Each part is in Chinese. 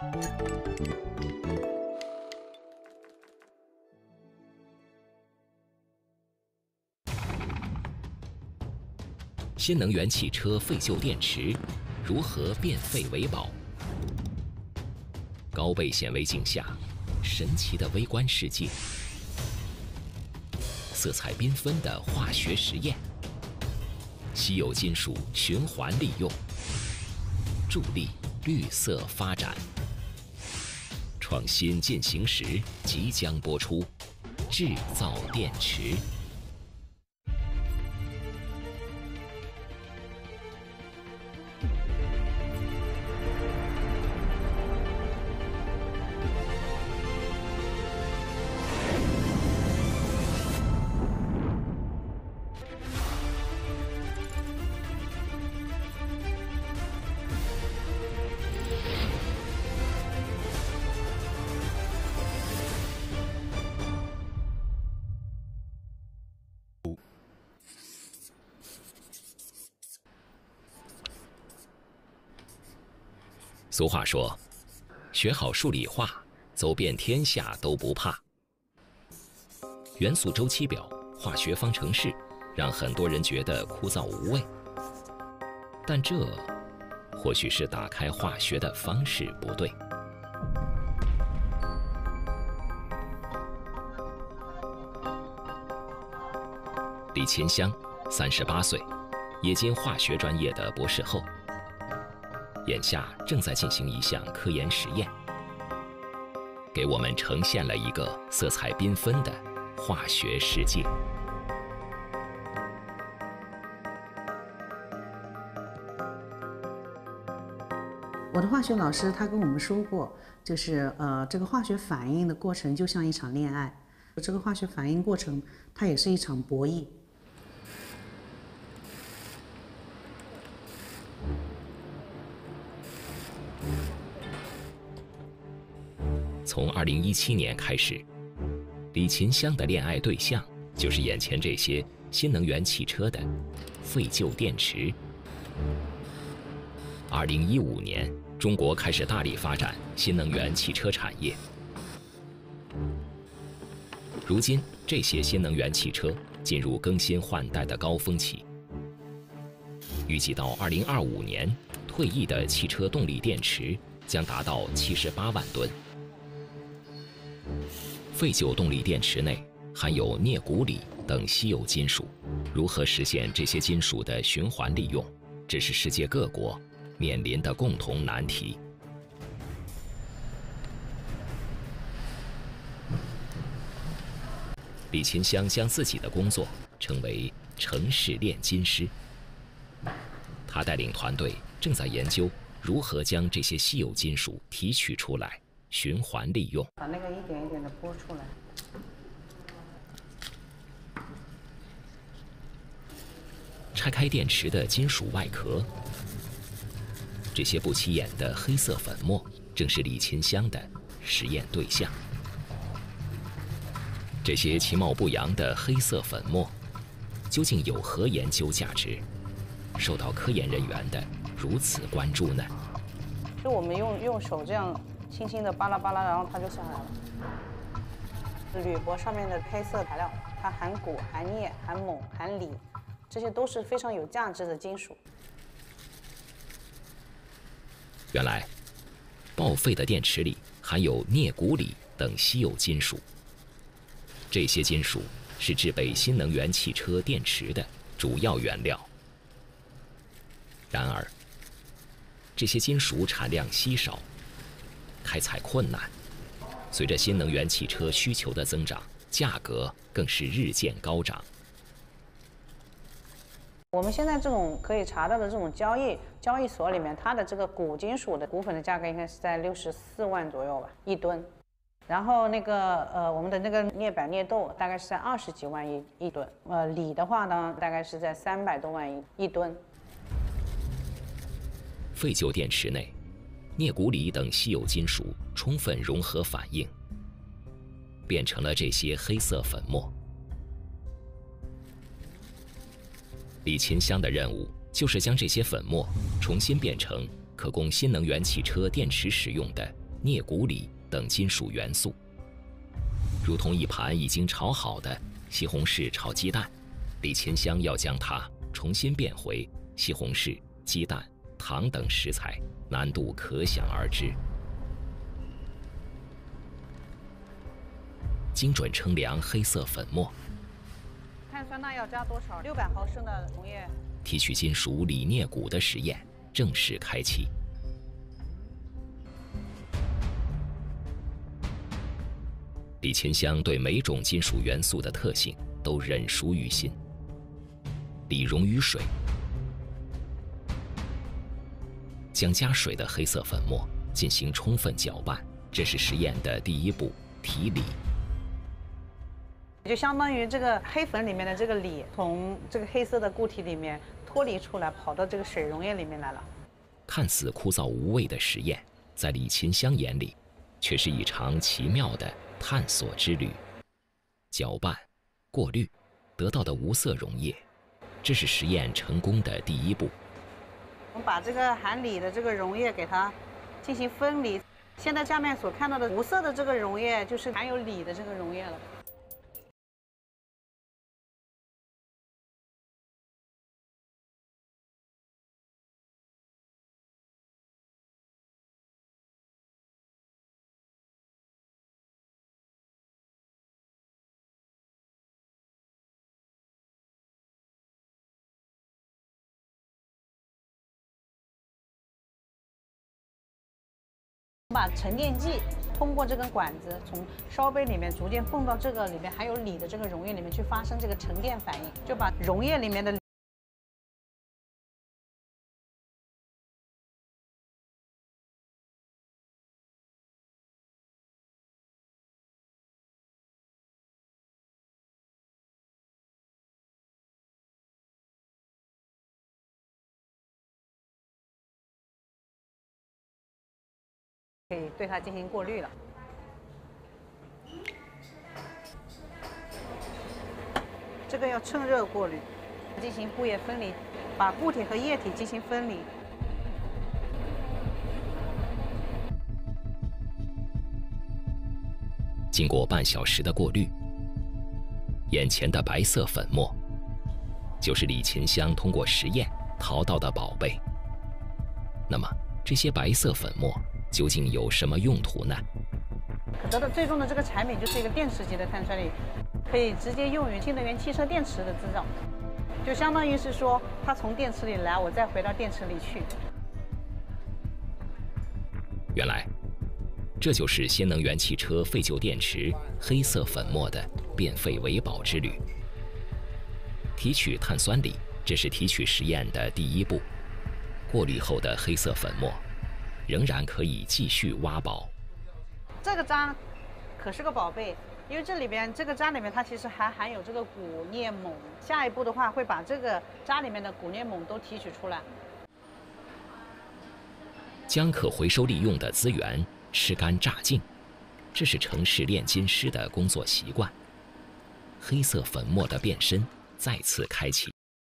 新能源汽车废旧电池如何变废为宝？高倍显微镜下，神奇的微观世界，色彩缤纷的化学实验，稀有金属循环利用，助力绿色发展。创新进行时即将播出，制造电池。俗话说，学好数理化，走遍天下都不怕。元素周期表、化学方程式，让很多人觉得枯燥无味。但这，或许是打开化学的方式不对。李勤香，38岁，冶金化学专业的博士后。眼下正在进行一项科研实验，给我们呈现了一个色彩缤纷的化学世界。 我的化学老师他跟我们说过，就是这个化学反应的过程就像一场恋爱，这个化学反应过程它也是一场博弈。 从2017年开始，李勤香的恋爱对象就是眼前这些新能源汽车的废旧电池。2015年，中国开始大力发展新能源汽车产业。如今，这些新能源汽车进入更新换代的高峰期。预计到2025年，退役的汽车动力电池将达到78万吨。废旧动力电池内含有镍钴锂等稀有金属，如何实现这些金属的循环利用，这是世界各国面临的共同难题。李勤香将自己的工作称为城市炼金师，他带领团队正在研究如何将这些稀有金属提取出来，循环利用， 把那个一点一点的剥出来。 拆开电池的金属外壳，这些不起眼的黑色粉末正是李勤香的实验对象。这些其貌不扬的黑色粉末，究竟有何研究价值，受到科研人员的如此关注呢？ 就我们用手这样轻轻的扒拉扒拉，然后它就下来了。铝箔上面的黑色材料，它含钴、含镍、含锰、含锂，这些都是非常有价值的金属。 原来，报废的电池里含有镍钴锂等稀有金属。这些金属是制备新能源汽车电池的主要原料。然而，这些金属产量稀少，开采困难。随着新能源汽车需求的增长，价格更是日渐高涨。 我们现在这种可以查到的这种交易所里面，它的这个钴金属的股份的价格应该是在64万左右吧，1吨。然后那个我们的那个镍钋镍豆大概是在20几万一吨，锂的话呢，大概是在300多万一吨。 废旧电池内，镍钴锂等稀有金属充分融合反应，变成了这些黑色粉末。李勤香的任务就是将这些粉末重新变成可供新能源汽车电池使用的镍、钴、锂等金属元素。如同一盘已经炒好的西红柿炒鸡蛋，李勤香要将它重新变回西红柿、鸡蛋、糖等食材，难度可想而知。精准称量黑色粉末， 碳酸钠要加多少？600毫升的溶液。 提取金属锂、镍、钴的实验正式开启。李勤香对每种金属元素的特性都认熟于心。锂溶于水，将加水的黑色粉末进行充分搅拌，这是实验的第一步，提锂。 就相当于这个黑粉里面的这个锂从这个黑色的固体里面脱离出来，跑到这个水溶液里面来了。 看似枯燥无味的实验，在李勤香眼里，却是一场奇妙的探索之旅。搅拌、过滤，得到的无色溶液，这是实验成功的第一步。 我们把这个含锂的这个溶液给它进行分离。现在下面所看到的无色的这个溶液，就是含有锂的这个溶液了。把沉淀剂通过这根管子从烧杯里面逐渐泵到这个里面含有锂的这个溶液里面去发生这个沉淀反应，就把溶液里面的可以对它进行过滤了。这个要趁热过滤，进行固液分离，把固体和液体进行分离。 经过半小时的过滤，眼前的白色粉末，就是李勤香通过实验淘到的宝贝。那么，这些白色粉末究竟有什么用途呢？ 可得到最终的这个产品就是一个电池级的碳酸锂，可以直接用于新能源汽车电池的制造，就相当于是说，它从电池里来，我再回到电池里去。 原来，这就是新能源汽车废旧电池黑色粉末的变废为宝之旅。提取碳酸锂，这是提取实验的第一步。过滤后的黑色粉末仍然可以继续挖宝。 这个渣可是个宝贝，因为这里边这个渣里面它其实还含有这个钴、镍、锰。下一步的话会把这个渣里面的钴、镍、锰都提取出来。 将可回收利用的资源吃干榨净，这是城市炼金师的工作习惯。黑色粉末的变身再次开启。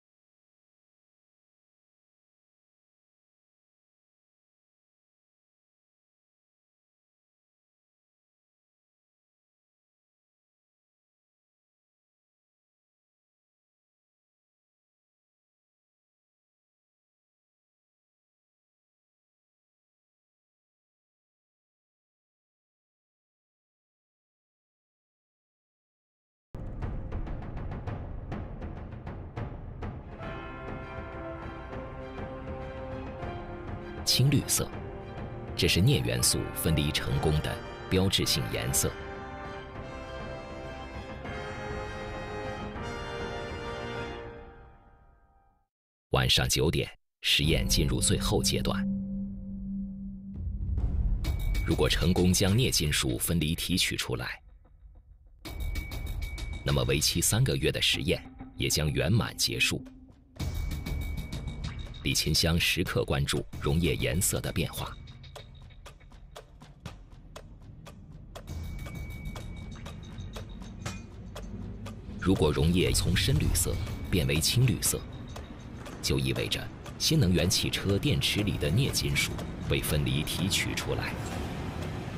青绿色，这是镍元素分离成功的标志性颜色。晚上9点，实验进入最后阶段。如果成功将镍金属分离提取出来，那么为期3个月的实验也将圆满结束。李勤香时刻关注溶液颜色的变化。如果溶液从深绿色变为青绿色，就意味着新能源汽车电池里的镍金属被分离提取出来。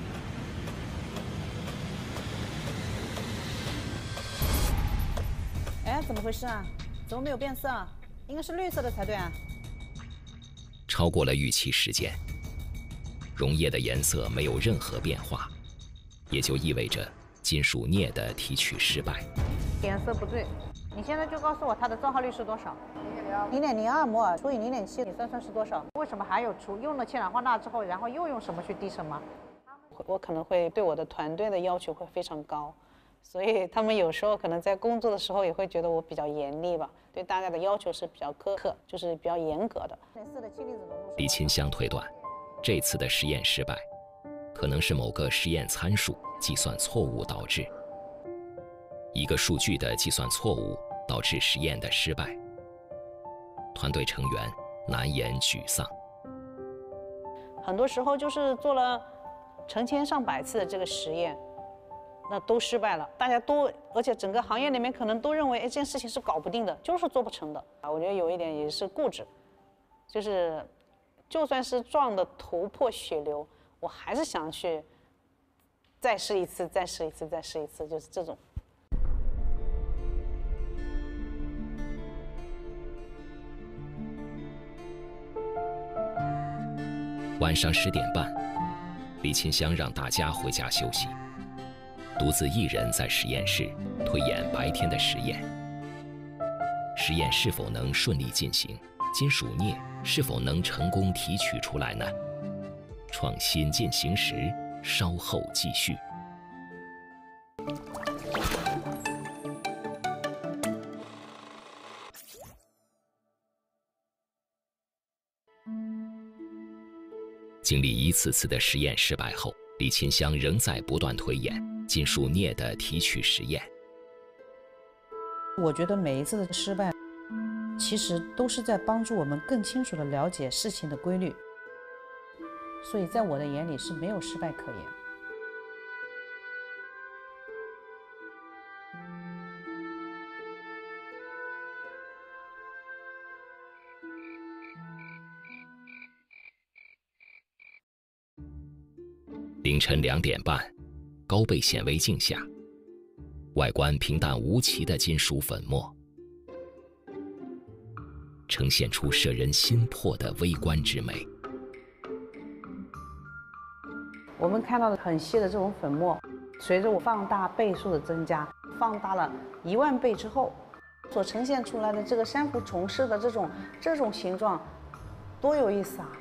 怎么回事啊？怎么没有变色？应该是绿色的才对啊。 超过了预期时间，溶液的颜色没有任何变化，也就意味着金属镍的提取失败。 颜色不对，你现在就告诉我它的造化率是多少？0.02摩尔除以0.7，你算算是多少？为什么还有用了氢氧化钠之后，然后又用什么去滴什么？我可能会对我的团队的要求会非常高，所以他们有时候可能在工作的时候也会觉得我比较严厉吧，对大家的要求是比较苛刻，就是比较严格的。 李勤香推断，这次的实验失败，可能是某个实验参数计算错误导致。一个数据的计算错误导致实验的失败，团队成员难言沮丧。 很多时候就是做了成千上百次的这个实验，那都失败了，大家都，而且整个行业里面可能都认为，哎，这件事情是搞不定的，就是做不成的啊。我觉得有一点也是固执，就是就算是撞得头破血流，我还是想去再试一次，再试一次，再试一次，就是这种。 晚上10点半，李勤香让大家回家休息，独自一人在实验室推演白天的实验。实验是否能顺利进行？金属镍是否能成功提取出来呢？创新进行时，稍后继续。经历一次次的实验失败后，李勤香仍在不断推演金属镍的提取实验。 我觉得每一次的失败，其实都是在帮助我们更清楚地了解事情的规律，所以在我的眼里是没有失败可言。 凌晨2点半，高倍显微镜下，外观平淡无奇的金属粉末，呈现出摄人心魄的微观之美。 我们看到的很细的这种粉末，随着我放大倍数的增加，放大了10000倍之后，所呈现出来的这个珊瑚虫式的这种形状，多有意思啊！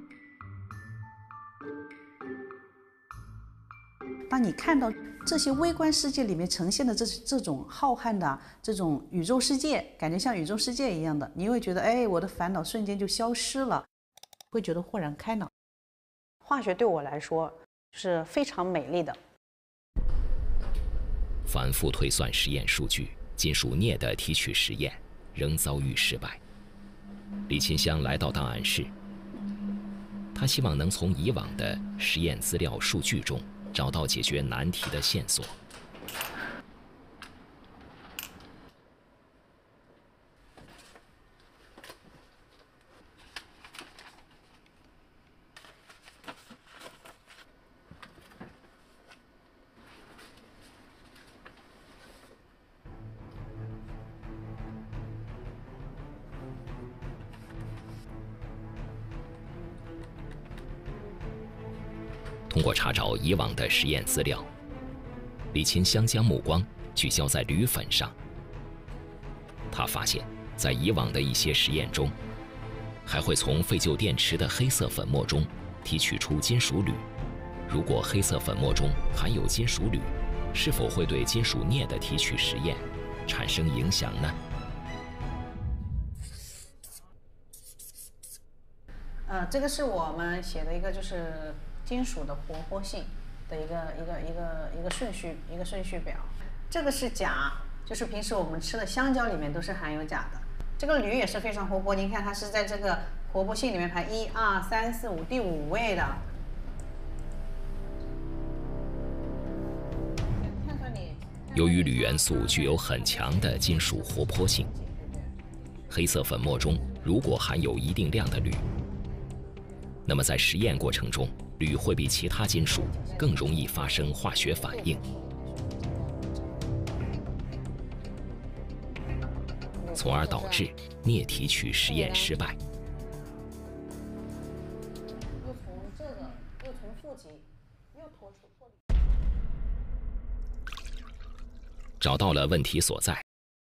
当你看到这些微观世界里面呈现的这种浩瀚的这种宇宙世界，感觉像宇宙世界一样的，你会觉得，哎，我的烦恼瞬间就消失了，会觉得豁然开朗。 化学对我来说是非常美丽的。 反复推算实验数据，金属镍的提取实验仍遭遇失败。李勤香来到档案室，他希望能从以往的实验资料数据中找到解决难题的线索。通过查找以往的实验资料，李勤香将目光聚焦在铝粉上。他发现，在以往的一些实验中，还会从废旧电池的黑色粉末中提取出金属铝。如果黑色粉末中含有金属铝，是否会对金属镍的提取实验产生影响呢？ 这个是我们写的一个就是金属的活泼性的一个顺序表。这个是钾，就是平时我们吃的香蕉里面都是含有钾的。这个铝也是非常活泼，您看它是在这个活泼性里面排1、2、3、4、5第5位的。 由于铝元素具有很强的金属活泼性，黑色粉末中如果含有一定量的铝，那么在实验过程中，铝会比其他金属更容易发生化学反应。 从而导致镍提取实验失败。 又从这个，又从负极，又脱离。 找到了问题所在。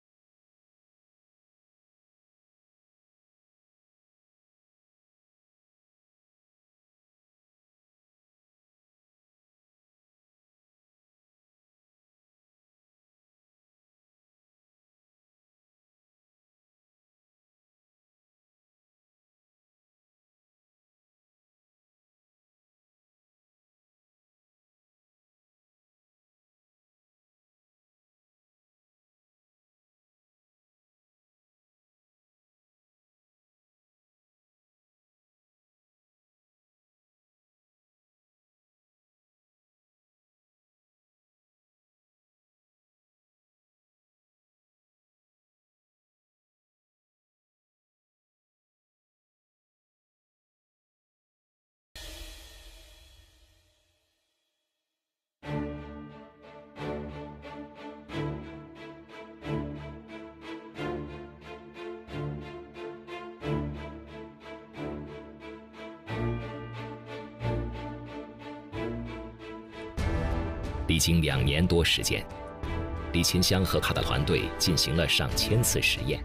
历经2年多时间，李勤香和他的团队进行了上千次实验，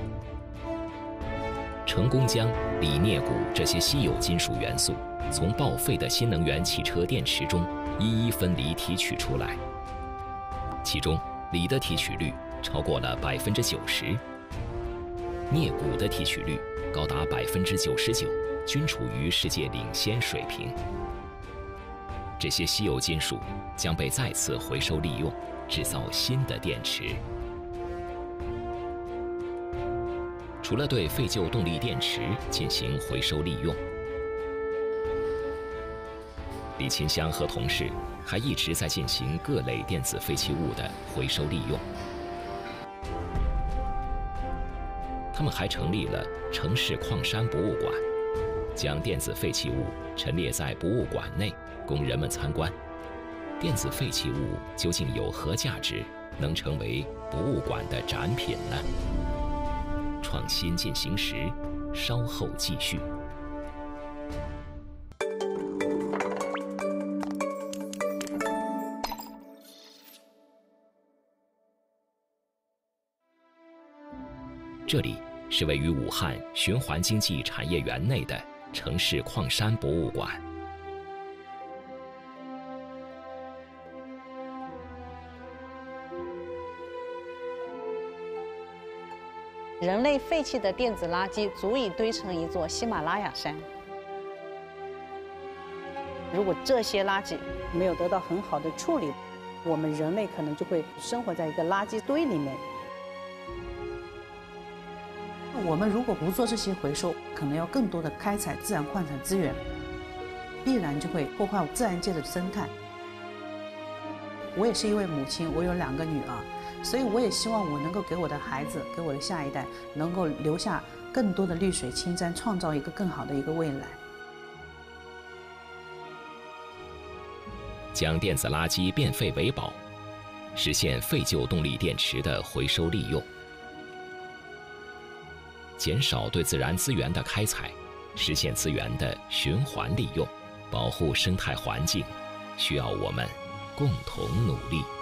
成功将锂、镍、钴这些稀有金属元素从报废的新能源汽车电池中一一分离提取出来。其中，锂的提取率超过了90%，镍、钴的提取率高达99%，均处于世界领先水平。这些稀有金属将被再次回收利用，制造新的电池。除了对废旧动力电池进行回收利用，李勤香和同事还一直在进行各类电子废弃物的回收利用。他们还成立了城市矿山博物馆，将电子废弃物陈列在博物馆内，供人们参观。电子废弃物究竟有何价值，能成为博物馆的展品呢？创新进行时，稍后继续。这里是位于武汉循环经济产业园内的城市矿山博物馆。 人类废弃的电子垃圾足以堆成一座喜马拉雅山。如果这些垃圾没有得到很好的处理，我们人类可能就会生活在一个垃圾堆里面。 我们如果不做这些回收，可能要更多的开采自然矿产资源，必然就会破坏自然界的生态。我也是一位母亲，我有2个女儿，所以我也希望我能够给我的孩子，给我的下一代，能够留下更多的绿水青山，创造一个更好的一个未来。 将电子垃圾变废为宝，实现废旧动力电池的回收利用，减少对自然资源的开采，实现资源的循环利用，保护生态环境，需要我们共同努力。